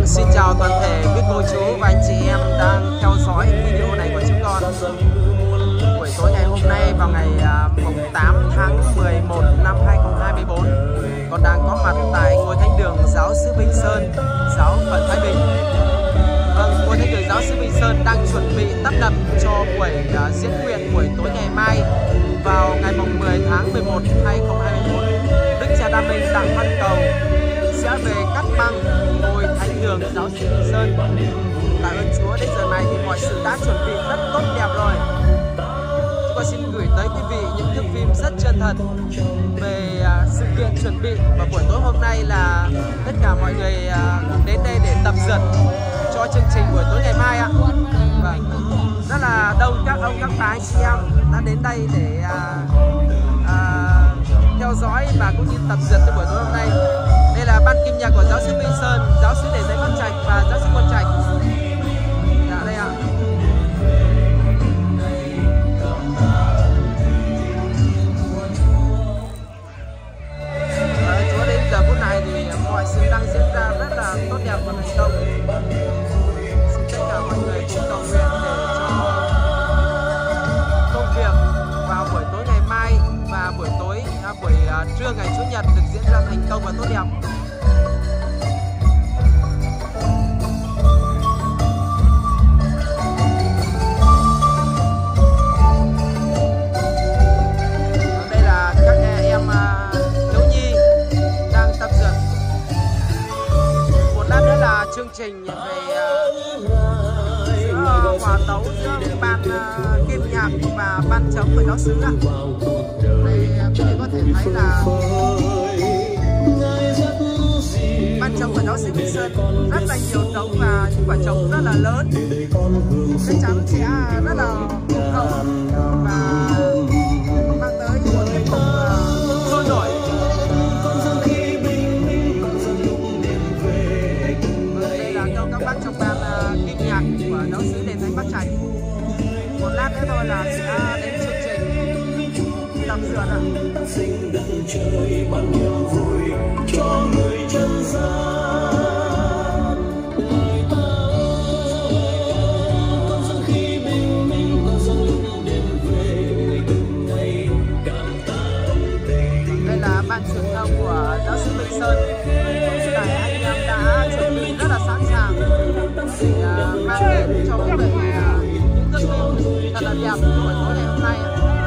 Xin chào toàn thể quý cô chú và anh chị em đang theo dõi video này của chúng con. Buổi tối ngày hôm nay vào ngày 8 tháng 11 năm 2024, con đang có mặt tại ngôi thánh đường Giáo xứ Bình Sơn, giáo phận Thái Bình. Vâng, ngôi thánh đường Giáo xứ Bình Sơn đang chuẩn bị tắp nập cho buổi diễn nguyện buổi tối ngày mai vào ngày 10 tháng 11 2024. Đức cha Đa Minh Đặng Văn Cầu sẽ về cắt băng ngôi thánh đường Giáo xứ Bình Sơn. Tạ ơn Chúa, đến giờ này thì mọi sự đã chuẩn bị rất tốt đẹp rồi. Chúng con xin gửi tới quý vị những thước phim rất chân thật về sự kiện chuẩn bị, và buổi tối hôm nay là tất cả mọi người đến đây để tập dượt cho chương trình buổi tối ngày mai ạ. Và rất là đông các ông các bà anh chị em đã đến đây để theo dõi và cũng như tập dượt cho buổi tối hôm nay. Đây là ban kim nhạc của Giáo xứ Bình Sơn, Giáo xứ Để Giấy Bắc Trạch và Giáo xứ Quân Trạch. Dạ đây ạ. Chúa, đến giờ phút này thì mọi sự đang diễn ra rất là tốt đẹp và thành công. Xin tất cả mọi người cùng cầu nguyện để cho công việc vào buổi tối ngày mai và buổi trưa ngày Chủ nhật được diễn ra thành công và tốt đẹp. Đây là các em thiếu nhi đang tập dượt. Một lát nữa là chương trình về hòa tấu giữa ban kim nhạc và ban trống của giáo xứ ạ. Đây quý vị có thể thấy là ban trống của giáo xứ Bình Sơn rất là nhiều trống và những quả trống rất là lớn, chắc chắn sẽ rất là hùng hậu và mang tới một tiết mục sôi nổi. Đây là cho các bác trong ban kim nhạc của giáo xứ Đền Thánh Bắc Trạch. Một lát nữa thôi là sẽ đến chương trình tập dượt ạ. Đây là ban truyền thông của Giáo xứ Bình Sơn. Tại anh em đã chuẩn bị rất là sẵn sàng để mang đến cho quý vị những thước phim thật là đẹp của buổi tối ngày hôm nay.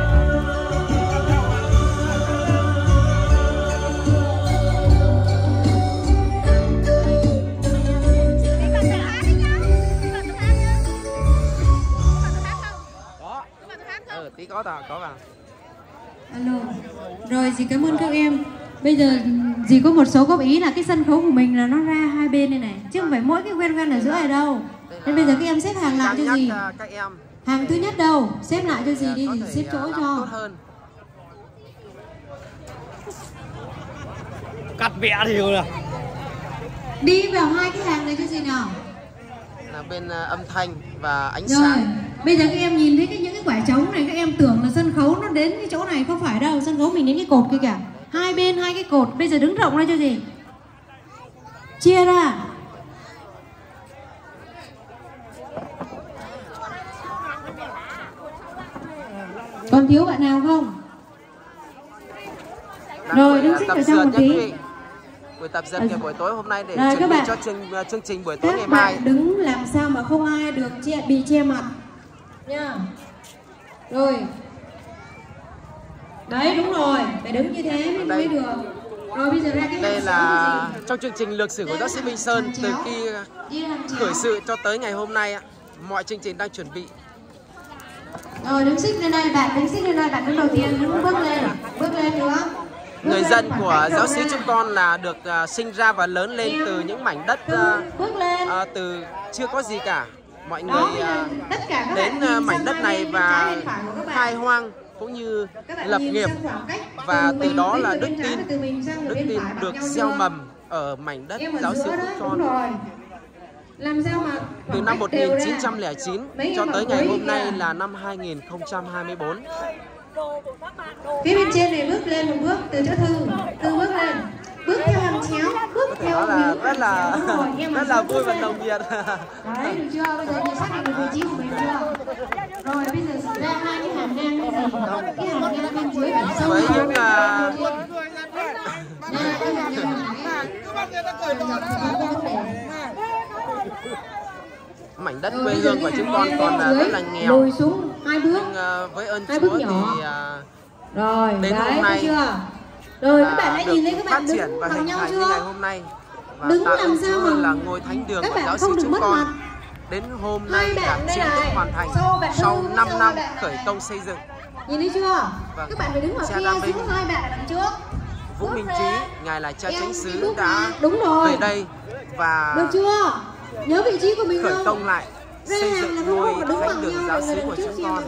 Tí có vào. Alo. Rồi, dì cảm ơn các em. Bây giờ dì có một số góp ý là cái sân khấu của mình là nó ra hai bên đây này, chứ không phải mỗi cái ven ở giữa này đâu. Nên bây giờ các em xếp hàng lại cho dì. Hàng thứ nhất đâu, xếp lại cho dì đi, dì xếp chỗ cho. Cắt vẽ thì rồi. Đi vào hai cái hàng này cho dì nào. Là bên âm thanh và ánh rồi, sáng. Bây giờ các em nhìn thấy những cái quả trống này, các em tưởng là sân khấu nó đến cái chỗ này, không phải đâu. Sân khấu mình đến cái cột kia kìa. Hai bên hai cái cột. Bây giờ đứng rộng ra cho gì, chia ra. Còn thiếu bạn nào không? Rồi đứng xích vào trong một tí. Buổi tập dượt ngày buổi tối hôm nay để chuẩn bị cho chương trình buổi tối ngày mai. Các bạn đứng làm sao mà không ai được bị che mặt nha. Rồi. Đấy, đúng rồi, phải đứng như thế mới được. Rồi bây giờ ra cái đây là trong chương trình lược sử của Giáo xứ Bình Sơn từ khi khởi sự cho tới ngày hôm nay, mọi chương trình đang chuẩn bị. Rồi đứng xích lên đây, bạn đứng xích lên đây, bạn đứng đầu tiên, bước lên nữa. Người dân của giáo xứ chúng con là được sinh ra và lớn lên từ những mảnh đất từ chưa có gì cả. Mọi người đến mảnh đất này và khai hoang cũng như lập nghiệp, và từ đó là đức tin được gieo mầm ở mảnh đất giáo xứ chúng con. Từ năm 1909 cho tới ngày hôm nay là năm 2024. Cái bên trên này bước lên một bước từ chỗ Thư bước lên, bước theo hàng chéo, bước theo nó là rất là rất là vui và nồng nhiệt. Đấy, được chưa? Bây giờ mình xác định được vị trí của mình chưa? Rồi bây giờ ra hai cái hàng ngang cái gì? Cái hàng ngang bên dưới phải sâu Với những mảnh đất quê hương của chúng con còn rất là nghèo. Lùi xuống 2 bước. Nhưng với ơn Chúa thì rồi, đến đấy, hôm nay chưa? Rồi các bạn hãy nhìn thấy các bạn phát triển đứng và bằng hình nhau thành như chưa? ngày hôm nay. Và Đứng tạ làm ơn sao Chúa mà là ngôi thánh đường các của bạn giáo không xứ được chúng mất con. mặt. Đến hôm nay đã chính thức hoàn thành sau 5 năm khởi công xây dựng. Nhìn thấy chưa? Vâng. Các bạn phải đứng ở Cha kia, Nam Vinh, giữ hai bạn ở đằng trước. Vũ Minh Trí, ngài là cha chánh xứ Bước đã ra. Đúng rồi. về đây và Được chưa? Nhớ vị trí của mình khởi không? công lại xây dựng ngôi thánh đường giáo xứ của chúng con.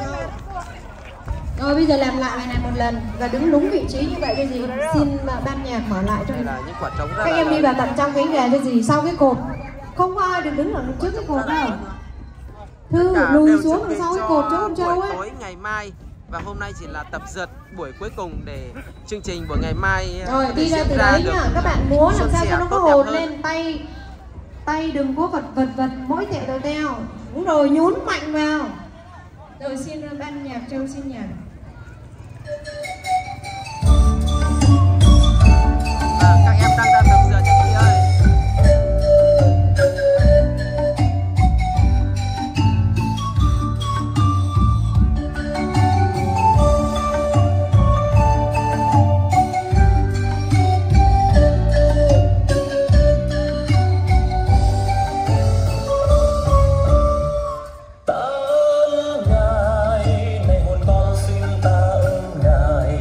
Rồi bây giờ làm lại bài này một lần và đứng đúng vị trí như vậy cho gì. Xin ban nhạc mở lại cho Đây là những quả trống rất các là em đi lớn. vào tận trong cái gà cho gì sau cái cột. Không có ai được đứng ở trước cái cột đâu. Thư Cả lùi đều xuống chuẩn bị đằng sau cái cho cột cho con trâu buổi ấy. tối ngày mai và hôm nay chỉ là tập dượt buổi cuối cùng để chương trình của ngày mai Rồi đi ra diễn từ đấy được nhá, các bạn múa làm suôn sao sẻ cho nó có tốt đẹp hồn hơn. lên, tay đừng có vật mỗi tẹo teo. Đúng rồi, nhún mạnh vào. Rồi xin ban nhạc Châu xin nhạc. Các em đang ra tập dượt cho chị ơi. Ngài, này hồn con xin ta ơn Ngài.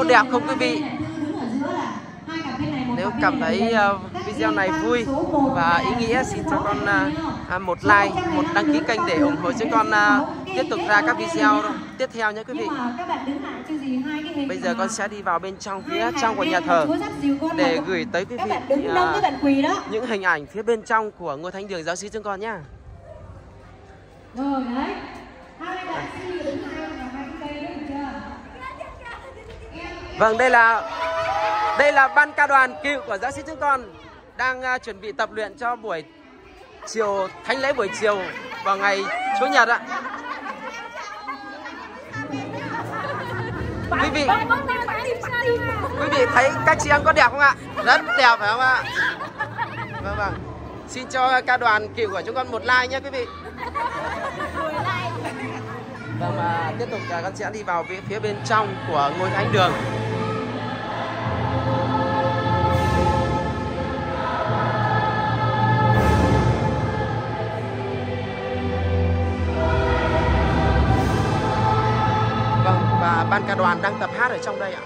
có đẹp không quý vị? Nếu cảm thấy video này vui và ý nghĩa, xin cho con một like, một đăng ký kênh để ủng hộ cho con tiếp tục ra các video tiếp theo nhé quý vị. Bây giờ con sẽ đi vào bên trong, phía trong của nhà thờ để gửi tới quý vị những hình ảnh phía bên trong của ngôi thánh đường Giáo Xứ chúng con nhé. Vâng, đây là ban ca đoàn cựu của Giáo Xứ chúng con đang chuẩn bị tập luyện cho buổi chiều, thánh lễ buổi chiều vào ngày Chủ nhật ạ. Quý vị thấy các chị em có đẹp không ạ? Rất đẹp phải không ạ? Vâng. Xin cho ca đoàn cựu của chúng con một like nhé quý vị. Vâng, và tiếp tục con sẽ đi vào phía bên trong của ngôi thánh đường. Vâng, và ban ca đoàn đang tập hát ở trong đây ạ.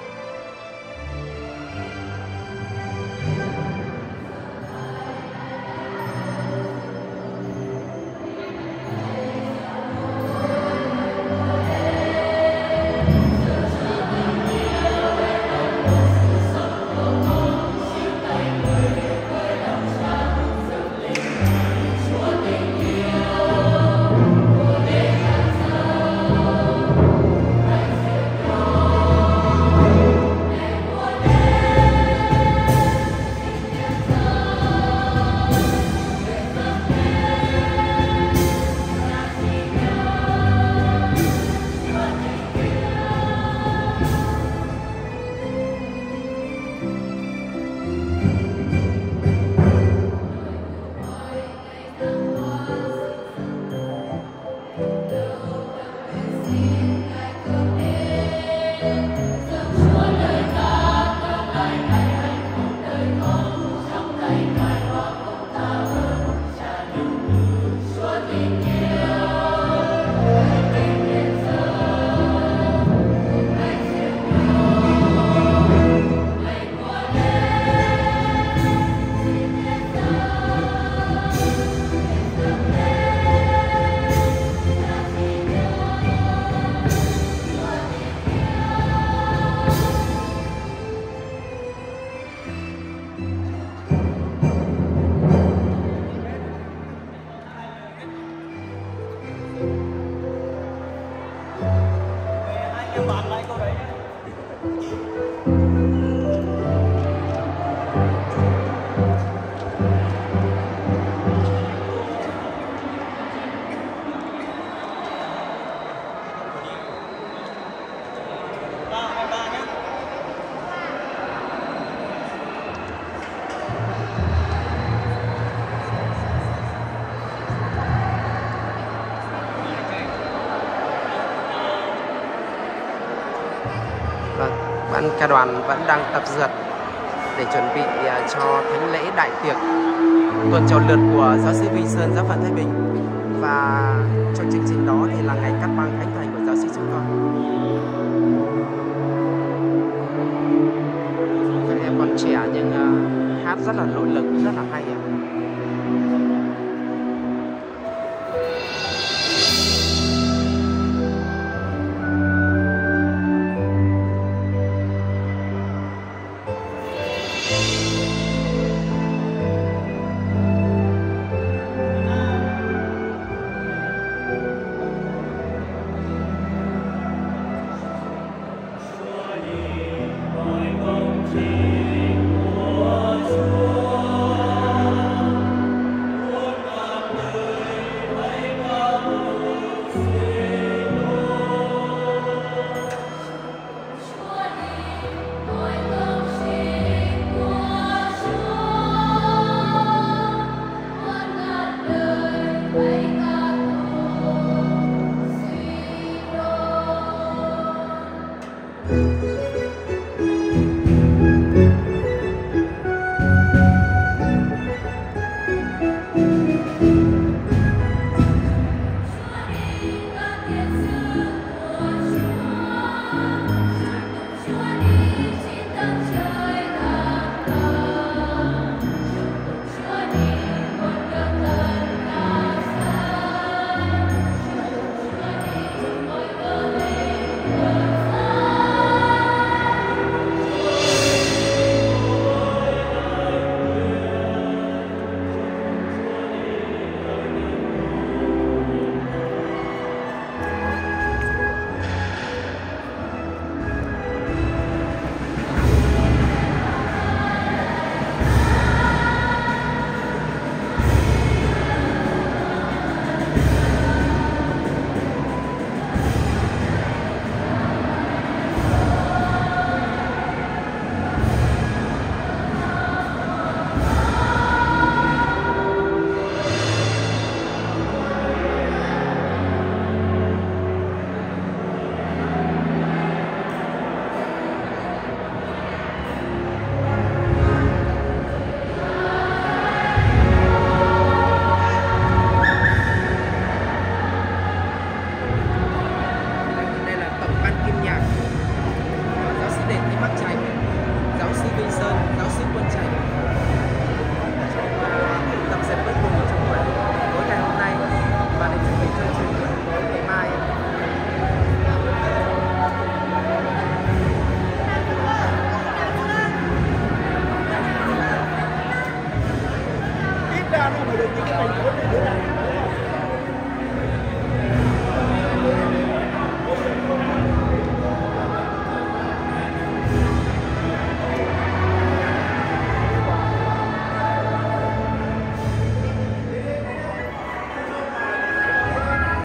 Ban ca đoàn vẫn đang tập dượt để chuẩn bị cho thánh lễ đại tiệc tuần trầu lượt của Giáo xứ Vinh Sơn, Giáo phận Thái Bình. Và trong chương trình đó thì là ngày cắt băng khánh thành của Giáo xứ chúng con. Các em còn trẻ nhưng hát rất là nội lực, rất là hay ạ.